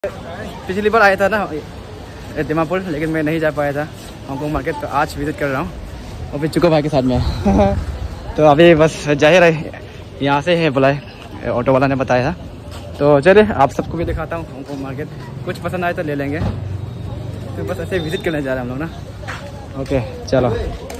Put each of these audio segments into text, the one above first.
पिछली बार आया था ना दीमापुर, लेकिन मैं नहीं जा पाया था हांगकांग मार्केट, तो आज विजिट कर रहा हूँ और फिर चुको भाई के साथ में। तो अभी बस जाहिर है यहाँ से है बुलाए, ऑटो वाला ने बताया था। तो चलिए आप सबको भी दिखाता हूँ हांगकांग मार्केट, कुछ पसंद आए तो ले लेंगे। तो बस ऐसे विजिट करने जा रहे हैं हम लोग ना। ओके चलो।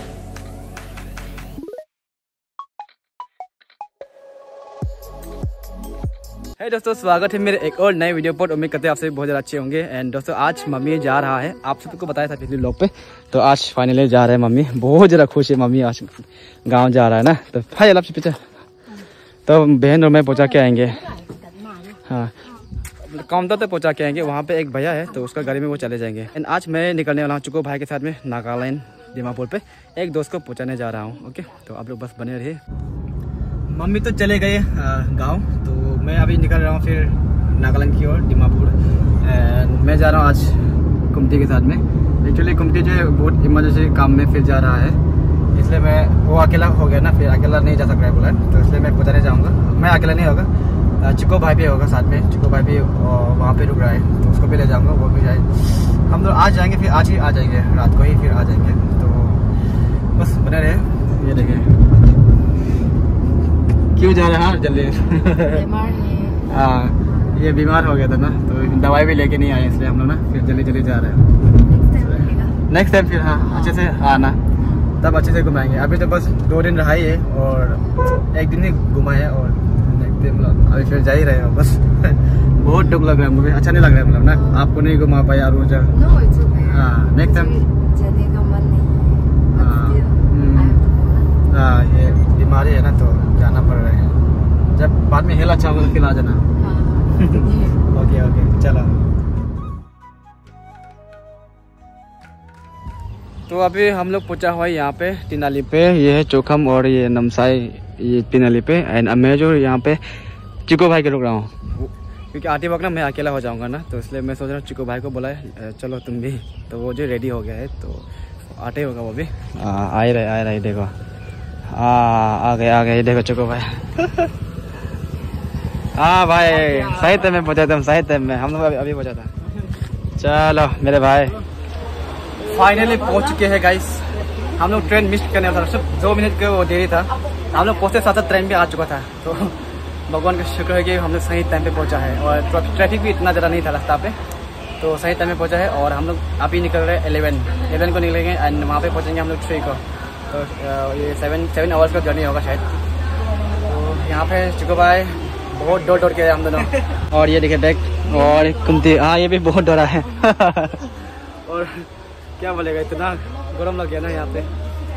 हे दोस्तों, स्वागत है मेरे एक और नए वीडियो पर। उम्मीद करते हैं आप सभी बहुत ज़्यादा अच्छे होंगे। एंड दोस्तों आज मम्मी जा रहा है, आप सबको बताया था पिछले व्लॉग पे, तो आज फाइनली जा रहे हैं मम्मी। बहुत ज़्यादा खुश है मम्मी, आज गांव जा रहा है ना। तो भाई आपसे पीछे तो बहन और मैं पहुँचा के आएंगे। हाँ काउंटर तक पहुँचा के आएंगे, वहाँ पे एक भैया है तो उसका गाड़ी में वो चले जाएंगे। एंड आज मैं निकलने वाला हूँ चुको भाई के साथ में नागालैंड दीमापुर पे, एक दोस्त को पहुँचाने जा रहा हूँ। ओके तो आप लोग बस बने रहिए। मम्मी तो चले गए गांव, तो मैं अभी निकल रहा हूँ फिर नागालैंड की ओर दीमापुर। एंड मैं जा रहा हूँ आज कुमती के साथ में। एक्चुअली कुमती जो है बहुत इमरजेंसी काम में फिर जा रहा है, इसलिए मैं वो अकेला हो गया ना, फिर अकेला नहीं जा सक रहा है बोला, तो इसलिए मैं पहुँचाने जाऊँगा। मैं अकेला नहीं होगा, चिको भाई भी होगा साथ में। चिको भाई भी वहाँ पे रुक रहा है तो उसको भी ले जाऊँगा, वो भी जाए। हम लोग आज जाएंगे, फिर आज ही आ जाएंगे, रात को ही फिर आ जाएंगे। तो बस बने रहे। ये देखिए क्यों जा रहे हैं जल्दी। हाँ ये बीमार हो गया था ना, तो दवाई भी लेके नहीं आए, इसलिए हम लोग ना फिर जल्दी जल्दी जा रहे हैं। नेक्स्ट टाइम फिर हाँ अच्छे से आना, तब अच्छे से घुमाएंगे। अभी तो बस 2 दिन रहा ही है और 1 दिन ही घुमा है, और अभी फिर जा ही रहे हो बस। बहुत दुख लग रहा है मुझे, अच्छा नहीं लग रहा है मतलब ना, आपको नहीं घुमा पाया रोज। हाँ नेक्स्ट टाइम। हाँ ये बीमारी है ना, तो जाना पड़ रहा है। जब बाद में हेल अच्छा होगा तो फिर आ जाना। ओके ओके चलो। तो अभी हम लोग पहुंचा हुआ है यहाँ पे तिनाली पे। ये है चोखम और ये नमसाई, ये तिनाली पे। एंड मैं जो यहाँ पे चिको भाई के रुक रहा हूँ, क्योंकि आते वक्त ना मैं अकेला हो जाऊँगा ना, तो इसलिए मैं सोच रहा हूँ चिको भाई को बुलाए चलो तुम भी। तो वो जो रेडी हो गया है, तो आते होगा वो भी। आ रहे देखो, आ गए ये देखो चिको भाई। हाँ भाई सही टाइम में पहुँचा था, सही टाइम में हम लोग अभी पहुँचा था। चलो मेरे भाई फाइनली पहुँच चुके हैं गाइस। हम लोग ट्रेन मिस करने वाला था, सिर्फ 2 मिनट का वो देरी था। हम लोग पहुँचते साथ ट्रेन भी आ चुका था, तो भगवान का शुक्र है कि हम लोग सही टाइम पे पहुँचा है। और ट्रैफिक भी इतना ज़्यादा नहीं था रास्ता पे, तो सही टाइम में पहुँचा है। और हम लोग अभी निकल रहे हैं 11 को निकलेंगे एंड वहाँ पे पहुँचेंगे हम लोग 3 को। तो ये 7 आवर्स का जर्नी होगा शायद। तो यहाँ पे चिको भाई बहुत दौड़ के हम दोनों। और ये देखिए बैग और कुमती, हाँ ये भी बहुत दौड़ा है। और क्या बोलेगा, इतना गर्म लग गया ना यहाँ पे।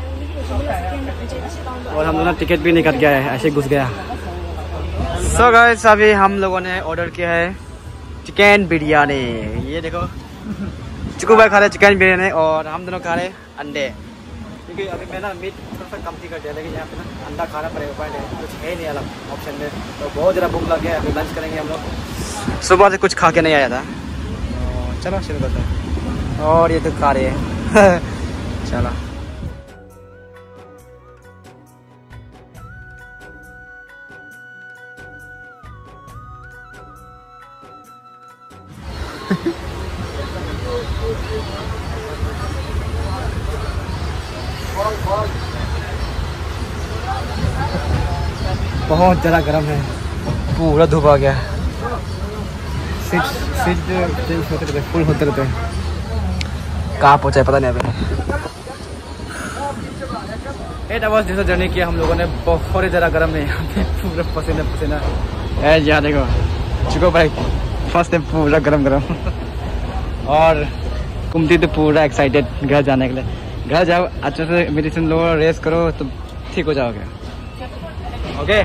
और हम दोनों टिकट भी नहीं कट गया है, ऐसे घुस गया। सो गाइस अभी हम लोगों ने ऑर्डर किया है चिकन बिरयानी। ये देखो चिको भाई खा रहे चिकन बिरयानी और हम दोनों खा रहे अंडे, क्योंकि अभी मैं ना मीट थोड़ा सा कम कर दिया, लेकिन यहाँ पे ना अंडा खाना पड़ेगा, उपाय नहीं, कुछ है नहीं अलग ऑप्शन में। तो बहुत ज़्यादा भूख लग गया, अभी लंच करेंगे हम लोग। सुबह से कुछ खा के नहीं आया था, तो चलो शुरू करते हैं। और ये तो खा रहे हैं। चलो बहुत ज़्यादा गर्म है, पूरा धूप आ गया। सीट होते रहते, फुल होते रहते हैं। कहाँ पहुँचा है पता नहीं अभी। 8 आवर्स जैसा जर्नी किया हम लोगों ने, बहुत ही ज़्यादा गर्म है यहाँ पे, पूरा पसीना है। यहाँ देखो चिको भाई फर्स्ट टाइम पूरा गरम। और कुमती तो पूरा एक्साइटेड घर जाने के लिए। घर जाओ अच्छे से मेडिसिन लो, रेस्ट करो तो ठीक हो जाओगे। ओके।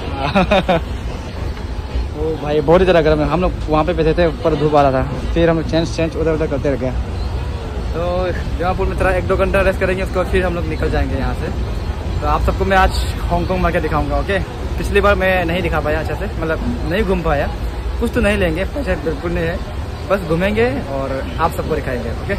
ओ भाई बहुत ही ज़्यादा गर्म है। हम लोग वहाँ पे बैठे थे, ऊपर धूप आ रहा था, फिर हम लोग चेंज उधर करते रह गए। तो दीमापुर में तरह 1-2 घंटा रेस्ट करेंगे, उसके बाद फिर हम लोग निकल जाएंगे यहाँ से। तो आप सबको मैं आज हांगकांग मार्केट दिखाऊंगा। ओके पिछली बार मैं नहीं दिखा पाया अच्छे से, मतलब नहीं घूम पाया। कुछ तो नहीं लेंगे, पैसे बिल्कुल नहीं है, बस घूमेंगे और आप सबको दिखाएंगे। ओके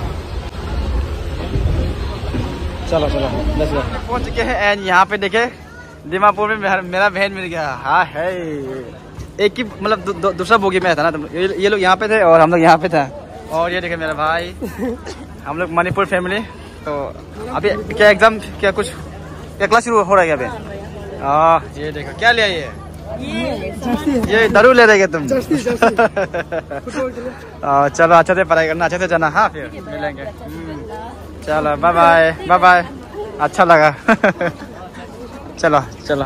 चलो पहुँच चुके हैं। एंड यहाँ पे देखे दीमापुर में मेरा बहन मिल गया। हाँ है एक ही मतलब दूसरा बोगी में था ना, तो ये लोग यहाँ पे थे और हम लोग यहाँ पे था। और ये देखे मेरा भाई, हम लोग मणिपुर फैमिली। तो अभी क्या एग्जाम, क्या कुछ क्या क्लास शुरू हो रहा है अभी? ये देखो क्या लिया ये दारू ले रहे तुम? चलो अच्छे से पढ़ाई करना, अच्छे से जाना। हाँ फिर मिलेंगे। चलो बाय बाय बाय बाय, अच्छा लगा। चलो चलो।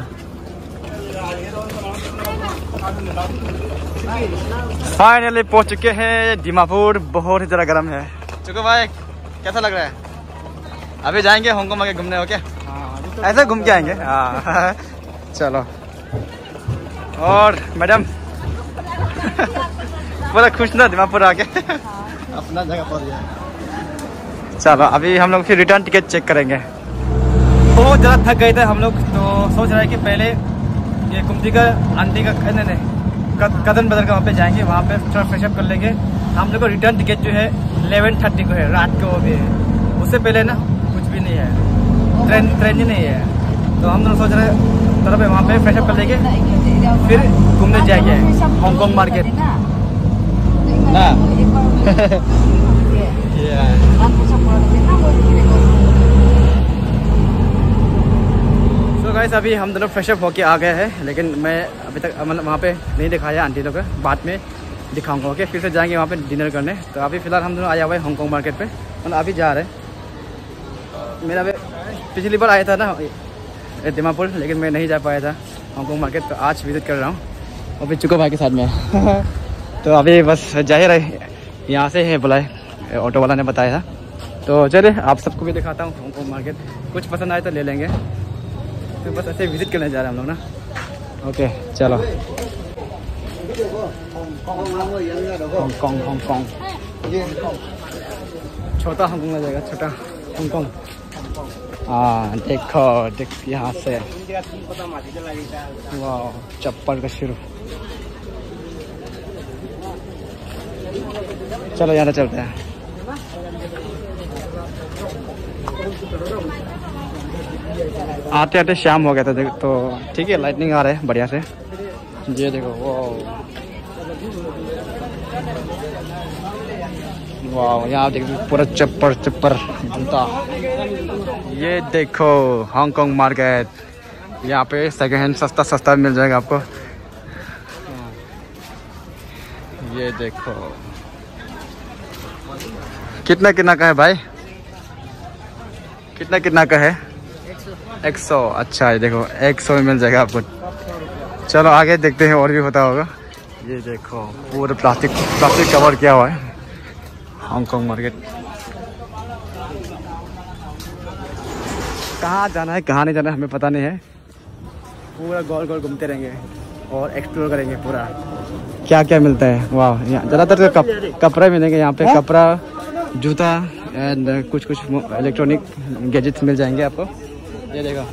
फाइनली पहुंच चुके हैं दीमापुर। बहुत ही ज़्यादा गर्म है। चुको भाई कैसा लग रहा है? अभी जाएंगे हांगकांग आगे घूमने, हो क्या? ऐसे घूम के आएंगे। हाँ चलो। और मैडम बड़ा खुश ना दीमापुर आके अपना जगह पहुंच गया। चलो अभी हम लोग फिर रिटर्न टिकट चेक करेंगे। बहुत ज़्यादा थक गए थे हम लोग, तो सोच रहे हैं कि पहले ये कुमती का आंटी का कदम बदल का वहाँ पे जाएंगे, वहाँ पे थोड़ा फ्रेशअप कर लेंगे। हम लोग को रिटर्न टिकट जो है 11:30 को है, रात को वो भी है। उससे पहले ना कुछ भी नहीं है, ट्रेन ही नहीं है। तो हम लोग सोच रहे हैं तरफ वहाँ पे फ्रेशअप कर लेंगे, फिर घूमने जाएंगे हांगकांग मार्केट ना। तो गाइस अभी हम दोनों फ्रेशअप होके आ गए हैं, लेकिन मैं अभी तक मतलब वहाँ पे नहीं दिखाया आंटी लोग को, बाद में दिखाऊंगा। ओके, फिर से जाएंगे वहाँ पे डिनर करने। तो अभी फ़िलहाल हम दोनों आया हुए हैं हांगकांग मार्केट पे, मतलब अभी जा रहे हैं। मेरा पिछली बार आया था ना दीमापुर, लेकिन मैं नहीं जा पाया था हांगकांग मार्केट, तो आज विजिट कर रहा हूँ। और फिर चुको भाई के साथ में। तो अभी बस जाहिर है यहाँ से है बुलाए, ऑटो वाला ने बताया था। तो चलिए आप सबको भी दिखाता हूँ हांगकांग मार्केट। कुछ पसंद आए तो ले लेंगे। तो बस ऐसे विजिट करने जा रहे हैं हम लोग ना। ओके चलो। हांगकांग छोटा हांगकांग जाएगा, छोटा हांगकांग। हाँ देखो यहाँ से वाह, चप्पल का शुरू। चलो यहाँ चलते हैं। आते आते शाम हो गया था, देखो। तो ठीक है, लाइटनिंग आ रहा है बढ़िया से। ये देखो वाह, यहाँ देखो पूरा चप्पर जूता। ये देखो हांगकांग मार्केट, यहाँ पे सेकेंड हैंड सस्ता मिल जाएगा आपको। ये देखो कितना का है भाई? कितना का है? 100। अच्छा है, देखो 100 में मिल जाएगा आपको। चलो आगे देखते हैं और भी होता होगा। ये देखो पूरा प्लास्टिक कवर किया हुआ है हांगकांग मार्केट। कहाँ जाना है कहाँ नहीं जाना है हमें पता नहीं है। पूरा गोल घूमते रहेंगे और एक्सप्लोर करेंगे पूरा क्या क्या मिलता है। वाह, यहाँ ज़्यादातर तो कपड़े मिलेंगे यहाँ पे, कपड़ा, जूता एंड कुछ इलेक्ट्रॉनिक गैजेट्स मिल जाएंगे आपको। ये देखो,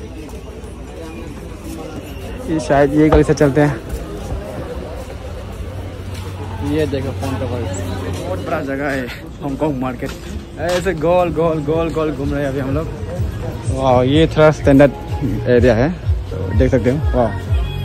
ये शायद ये गली से चलते हैं। ये देखो फोन कवर, बहुत बड़ा जगह है हांगकांग मार्केट। ऐसे गोल घूम रहे हैं अभी हम लोग। वाह, ये थोड़ा स्टैंडर्ड एरिया है, तो देख सकते हो। वाह,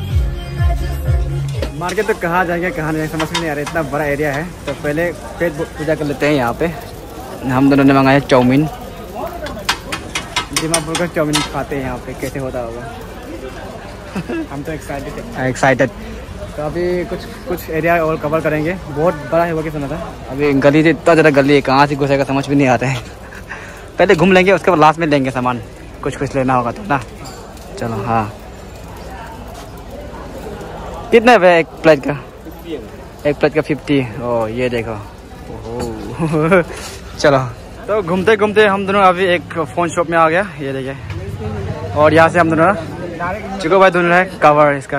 मार्केट तो कहाँ जाएंगे कहाँ नहीं समझ में नहीं आ रहा, इतना बड़ा एरिया है। तो पहले पेट पूजा कर लेते हैं यहाँ पे। हम दोनों ने मंगाया चाउमीन। दीमापुर का चाउमीन खाते हैं यहाँ पे, कैसे होता होगा। हम तो एक्साइटेड। तो अभी कुछ एरिया और कवर करेंगे। बहुत बड़ा है वो, क्या सुना था। अभी गली से इतना ज़्यादा गली है, कहाँ से घुसेगा समझ भी नहीं आता है। पहले घूम लेंगे, उसके बाद लास्ट में लेंगे सामान, कुछ लेना होगा तो ना। चलो हाँ, कितना है एक प्लेट का? एक प्लेट का 50। ओ ये देखो। ओह चलो, तो घूमते घूमते हम दोनों अभी एक फ़ोन शॉप में आ गया। ये देखिए, और यहाँ से हम दोनों चिको भाई दोनों है कवर इसका,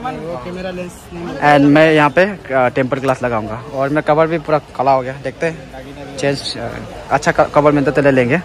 एंड मैं यहाँ पे टेम्पर ग्लास लगाऊंगा। और मैं कवर भी पूरा काला हो गया, देखते हैं चेंज अच्छा कवर मिलता तो ले लेंगे।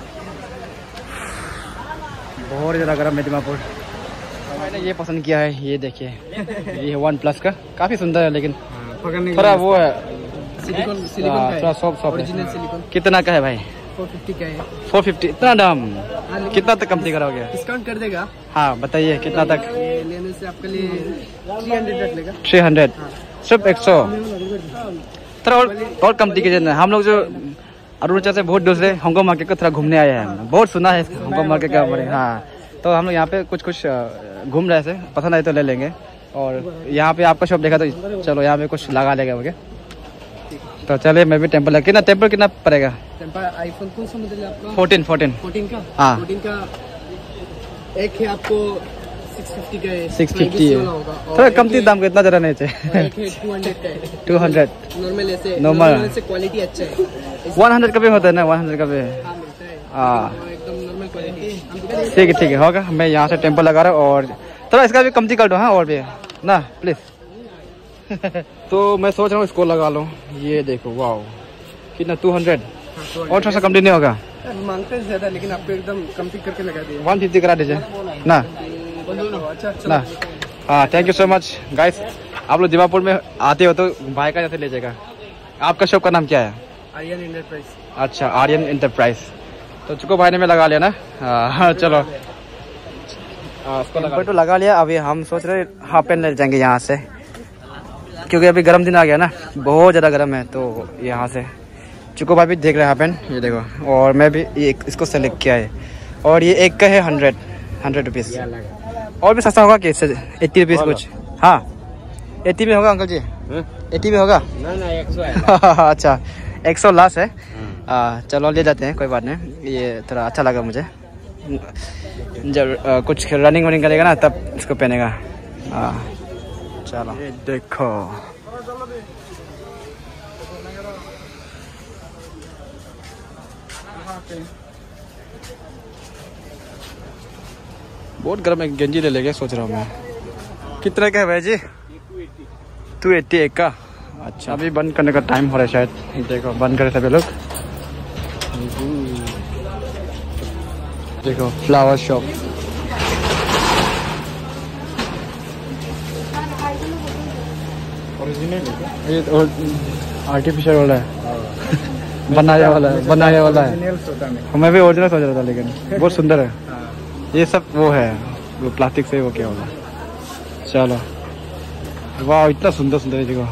बहुत ज़्यादा गर्म है दीमापुर। मैंने ये पसंद किया है, ये देखिए, ये OnePlus का काफ़ी सुंदर है, लेकिन थोड़ा वो है थोड़ा सॉफ्ट है। कितना का है भाई? 450 का है। 450 इतना दाम? कितना तक कम करोगे? डिस्काउंट कर देगा। हाँ बताइए कितना तक? ये लेने से आपके लिए 300 रख लेगा। 300 सिर्फ 100? थोड़ा और कम कीजिए ना। हम लोग जो अरुणाचल से बहुत दूसरे हांगकांग मार्केट को थोड़ा घूमने आए हैं, बहुत सुना है हांगकांग मार्केट के बारे में। हाँ तो हम लोग यहाँ पे कुछ घूम रहे थे, पसंद आए तो ले लेंगे। और यहाँ पे आपका शॉप देखा तो चलो यहाँ पे कुछ लगा लेगा मुझे। तो चलिए मैं भी टेम्पल कितना पड़ेगा? टेम्पल आईफोन कौन सा मॉडल है आपका? 14 का? हाँ 14 का एक है आपको 650 का है। 650 है, थोड़ा कमती दाम का, इतना ज़्यादा नहीं चाहिए। 200 का है। 200 नॉर्मल ऐसे नॉर्मल से क्वालिटी अच्छा है। 100 का भी होता है ना? 100 का भी हाँ एकदम नॉर्मल क्वालिटी। ठीक है होगा। मैं यहाँ से टेम्पल लगा रहा हूँ और थोड़ा इसका भी कमती कर दो। हाँ और भी ना प्लीज। तो मैं सोच रहा हूँ इसको लगा लूँ। ये देखो वाह कितना 200 और थोड़ा सा कम नहीं होगा? मांगते हैं ज्यादा लेकिन आपको एकदम कमती करके लगा दिया। 150 करा दीजिए ना। अच्छा हाँ thank you so much guys. आप लोग दीमापुर में आते हो तो भाई का जैसे ले जाएगा। आपका शॉप का नाम क्या है? आर्यन एंटरप्राइज। अच्छा आर्यन एंटरप्राइज। तो चुको भाई ने मैं लगा लिया ना। हाँ चलो तो लगा लिया। अभी हम सोच रहे हाफ पैंट ले जाएंगे यहाँ से, क्योंकि अभी गर्म दिन आ गया ना, बहुत ज़्यादा गर्म है। तो यहाँ से चुको भाई भी देख रहे हैं हाफ पैंट, ये देखो। और मैं भी ये इसको सेलेक्ट किया है। और ये एक का है 100 रुपीज़। और भी सस्ता होगा कि इससे 80 रुपीज़ कुछ? हाँ 80 में होगा अंकल जी? 80 में होगा? ना अच्छा 100 लास्ट है। चलो ले जाते हैं, कोई बात नहीं। ये थोड़ा अच्छा लगा मुझे। जब कुछ रनिंग वनिंग करेगा ना तब इसको पहनेगा। चलो ये देखो बहुत गर्म है। गंजी ले लेंगे सोच रहा हूँ मैं। कितने का है भाई जी? 280 एक का। अच्छा अभी बंद करने का टाइम हो रहा है शायद। देखो बंद करे सभी लोग। देखो फ्लावर शॉप। ये आर्टिफिशियल वाला है। बनाया वाला है। मैं भी ओरिजिनल सोच रहा था लेकिन बहुत सुंदर है। ये सब वो है वो प्लास्टिक से वो क्या होगा। चलो वाह इतना सुंदर है देखो।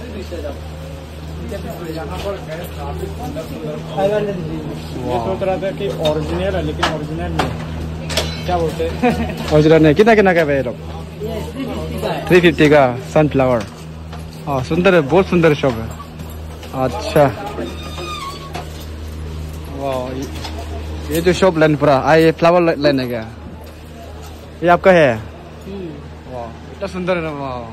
सोच रहा था कि ओरिजिनल है लेकिन ओरिजिनल नहीं। क्या बोलते हैं? ओरिजिनल नहीं। कितना का है लोग? 350 का सनफ्लावर। हाँ सुंदर है, बहुत सुंदर शॉप है। अच्छा वाह ये जो शॉप लाइन पूरा ये फ्लावर लाइन है क्या? ये आपका है? वाह इतना सुंदर है ना। वाह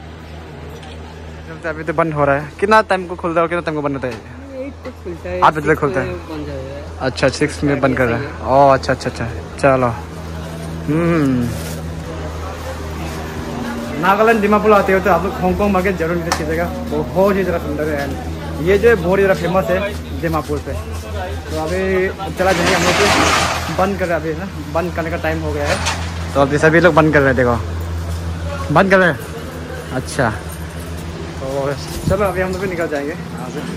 अभी तो बंद हो रहा है। कितना टाइम को खुलता है और कितना टाइम को बंद होता है? 8 बजे तक खुलता है। अच्छा 6 में बंद कर रहा है। ओह अच्छा चलो। नागालैंड दीमापुर आते हो तो आप लोग हांगकांग मार्केट जरूर विजिट कीजिएगा, बहुत ही ज़्यादा सुंदर है। ये जो है बहुत ही ज़्यादा फेमस है दीमापुर पे। तो अभी चला जाएंगे हम लोग। बंद कर रहे हैं अभी ना, बंद करने का टाइम हो गया है। तो अभी सभी लोग बंद कर रहे हैं। देखो बंद कर रहे हैं। अच्छा तो चलो अभी हम लोग भी निकल जाएंगे यहाँ से।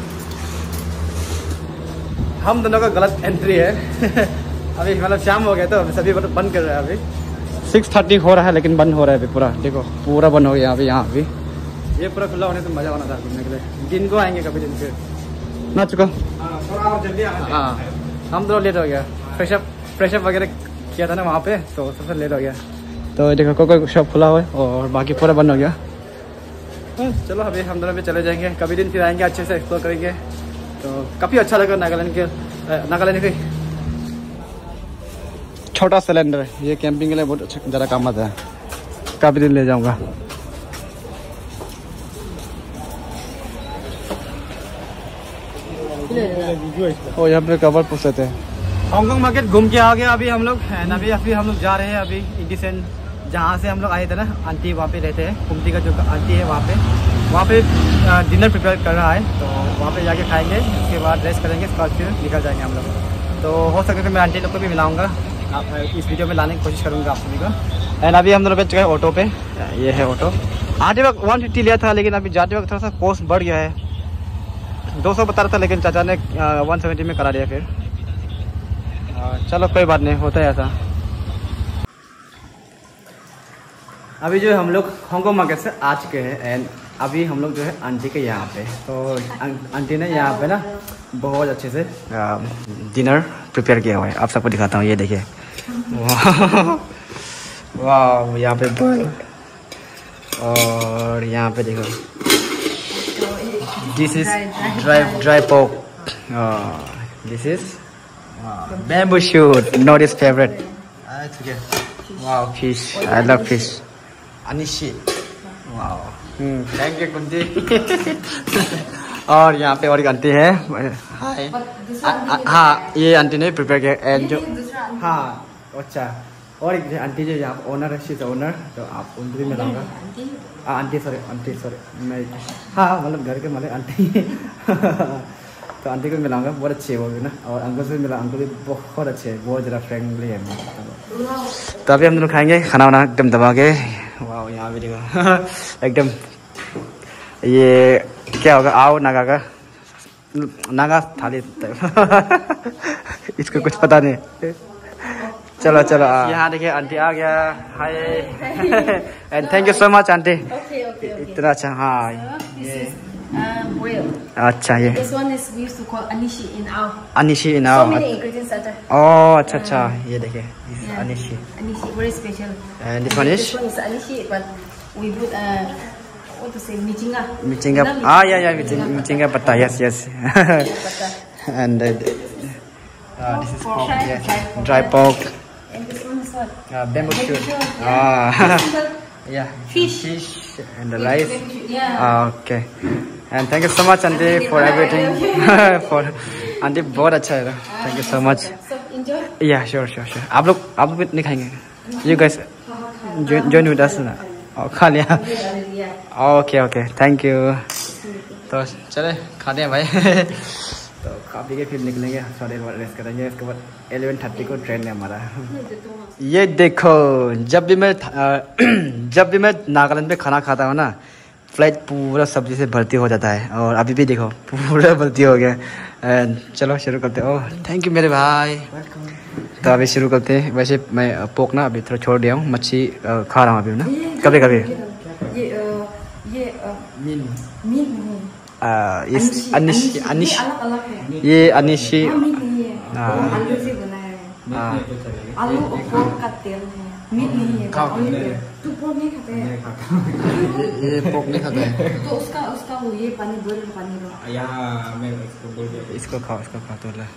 हम दोनों का गलत एंट्री है। अभी मतलब शाम हो गया तो अभी सभी बंद कर रहे हैं। अभी 6:30 हो रहा है लेकिन बंद हो रहा है अभी पूरा। देखो पूरा बंद हो गया अभी। यहाँ भी ये पूरा खुला होने तो मज़ा आना था घूमने के लिए। दिन को आएंगे कभी दिन फिर ना चुका। हाँ हम दोनों लेट हो गया। फ्रेशअप वगैरह किया था ना वहाँ पे, तो सबसे लेट हो गया। तो देखो कोई शॉप खुला हुआ है और बाकी पूरा बंद हो गया। चलो अभी हम दोनों भी चले जाएंगे, कभी दिन फिर आएंगे, अच्छे से एक्सप्लोर करेंगे। तो काफ़ी अच्छा लगा नागालैंड के छोटा सिलेंडर है। ये कैंपिंग के लिए बहुत अच्छा ज़्यादा काम आता है। काफ़ी दिन ले जाऊंगा। और यहाँ पे कवर पूछते थे। हांगकांग मार्केट घूम के आ गया अभी हम लोग। अभी हम लोग जा रहे हैं अभी इंडिसेंट, जहाँ से हम लोग आए थे ना। आंटी वहाँ पे रहते हैं, कुमती का जो आंटी है वहाँ पे डिनर प्रिपेयर कर रहा है। तो वहाँ पे जाके खाएंगे, उसके बाद रेस्ट करेंगे, उसके बाद फिर निकल जाएंगे हम लोग। तो हो सके तो मैं आंटी लोग को भी मिलाऊंगा, आप इस वीडियो में लाने की कोशिश करूँगा आप सभी को। एंड अभी हम दोनों बैठ चुके हैं ऑटो पे। ये है ऑटो। आते वक्त 150 लिया था लेकिन अभी जाते वक्त थोड़ा सा कॉस्ट बढ़ गया है। 200 बता रहा था लेकिन चाचा ने 170 में करा दिया फिर। चलो कोई बात नहीं, होता है ऐसा। अभी जो है हम लोग हांगकांग मार्केट से आ चुके हैं एंड अभी हम लोग जो है आंटी के यहाँ पे, तो आंटी ने यहाँ पे ना बहुत अच्छे से डिनर प्रिपेयर किया हुआ है। आप सबको दिखाता हूँ, ये देखिए। वाह, यहाँ पे बॉल और यहाँ पे देखो, this is dry pork, this is bamboo shoot, not is favourite. वाह, fish, I love fish, anishi. वाह, थैंक यू कुंती। और यहाँ पे और एक आंटी है, हाय। हाँ, ये आंटी ने प्रिपेयर किया एंड जो, हाँ अच्छा, और एक आंटी जो यहाँ ओनर है, शी इज ओनर, तो आप उनको भी मिलाऊंगा। आंटी सॉरी मैं, हाँ मतलब घर के मतलब आंटी। तो आंटी को मिलाऊंगा, बहुत अच्छी है वो भी ना, और अंकल से भी मिला, अंकल भी बहुत अच्छे हैं, बहुत ज़्यादा फ्रेंडली है। तो अभी हम दोनों खाएंगे खाना वाना एकदम दबा के। वाह, यहाँ भी देखो एकदम, ये क्या होगा, आओ नागा का, नागा थाली। इसको कुछ पता नहीं। चलो चलो, यहाँ देखिए आंटी आ गया। Hi and thank you so much aunty. इतना अच्छा। हाँ, अच्छा, ये This one is we used to call anishi in our. Anishi So now. many ingredients are there. ओह अच्छा अच्छा, ये देखिए anishi Anishi, very special. And this one is This one is anishi, but we put what to say, michinga. Michinga. या मिचिंगा पत्ता, yes yes. And this is Pork, dry pork, and this one is what? Bamboo shoot, या Fish. And the rice. Yeah. Okay and thank you so much aunty for everything. For aunty बहुत अच्छा है, thank you so much. So enjoy. Yeah sure. आप लोग भी नहीं खाएंगे? You guys join with us ना। और खा लिया? Okay thank you. तो चले खाते हैं भाई। तो काफ़ी के फिर निकलेंगे, थोड़ी देर रेस्ट करेंगे, उसके बाद 11:30 को ट्रेन है हमारा। ये देखो, जब भी मैं नागालैंड में खाना खाता हूँ ना, फ्लाइट पूरा सब्जी से भर्ती हो जाता है, और अभी भी देखो पूरा भर्ती हो गया। चलो शुरू करते हैं। ओह थैंक यू मेरे भाई। तो अभी शुरू करते हैं। वैसे मैं पोक ना अभी थोड़ा छोड़ दिया हूँ, मच्छी खा रहा हूँ अभी ना, कभी ये मीट नहीं है। अनिश अलग है। ये अनिशी। मीट नहीं है, आलू से बनाया है। आलू और पोर्क का तेल है, मीट नहीं है। तू पोर्क नहीं खाता है? ये पोक नहीं खाता है तो उसका वो ये पानी बॉइल पानी लो। यहाँ मैं इसको खाओ तो ले।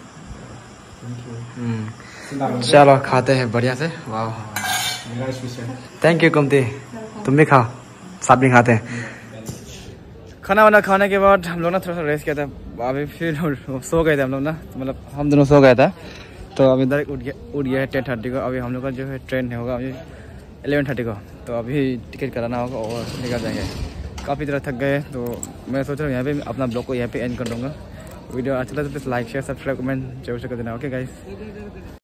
चलो खाते हैं बढ़िया से। वाह, थैंक यू कुमती, तुम भी खाओ, सब भी खाते हैं। खाना वाना खाने के बाद हम लोग ना थोड़ा सा रेस्ट किया था, अभी फिर सो गए थे हम लोग ना, मतलब हम दोनों सो गया था। तो अभी डायरेक्ट उठ गया है 10:30 को। अभी हम लोग का जो है ट्रेन है होगा अभी 11:30 को, तो अभी टिकट कराना होगा और निकल जाएंगे। काफ़ी तरह थक गए, तो मैं सोच रहा हूँ यहाँ पे अपना ब्लॉग को यहाँ पे एंड कर दूँगा। वीडियो अच्छा लगा तो please like share subscribe comment जरूर से कर देना। Okay guys.